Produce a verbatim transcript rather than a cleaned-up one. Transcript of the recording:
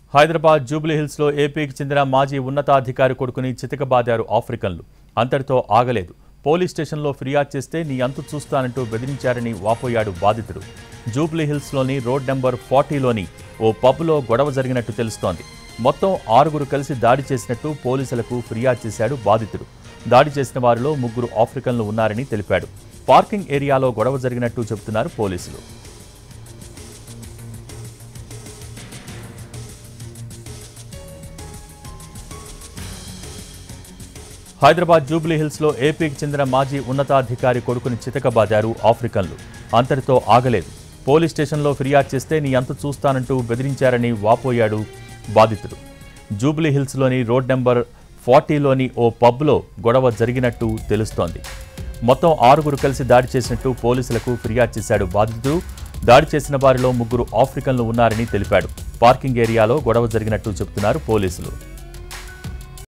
Hyderabad Jubilee hills లో ఏపీకి చెందిన మాజీ ఉన్నతాధికారి కొడుకుని చితకబాదారు ఆఫ్రికన్లు. అంతటితో ఆగలేదు. పోలీస్ స్టేషన్లో ఫిర్యాదు చేస్తే నీ అంతు చూస్తానంటూ బెదిరించారని వాపోయాడు బాధితుడు. జూబ్లీ హిల్స్ లోని రోడ్ నెంబర్ ఫార్టీలోని ఓ పబ్లో గొడవ జరిగినట్టు తెలుస్తోంది. మొత్తం ఆరుగురు కలిసి దాడి చేసినట్టు పోలీసులకు ఫిర్యాదు చేశాడు బాధితుడు. దాడి చేసిన వారిలో ముగ్గురు ఆఫ్రికన్లు ఉన్నారని తెలిపాడు. పార్కింగ్ ఏరియాలో గొడవ జరిగినట్టు చెబుతున్నారు పోలీసులు. హైదరాబాద్ జూబ్లీ హిల్స్ లో ఏపీకి చెందిన మాజీ ఉన్నతాధికారి కొడుకుని చితకబాదారు ఆఫ్రికన్లు. అంతటితో ఆగలేదు. పోలీస్ స్టేషన్లో ఫిర్యాదు చేస్తే నీ అంతు చూస్తానంటూ బెదిరించారని వాపోయాడు బాధితుడు. జూబ్లీ హిల్స్ లోని రోడ్ నెంబర్ ఫార్టీలోని ఓ పబ్లో గొడవ జరిగినట్టు తెలుస్తోంది. మొత్తం ఆరుగురు కలిసి దాడి చేసినట్టు పోలీసులకు ఫిర్యాదు చేశాడు బాధితుడు. దాడి చేసిన వారిలో ముగ్గురు ఆఫ్రికన్లు ఉన్నారని తెలిపాడు. పార్కింగ్ ఏరియాలో గొడవ జరిగినట్టు చెబుతున్నారు పోలీసులు.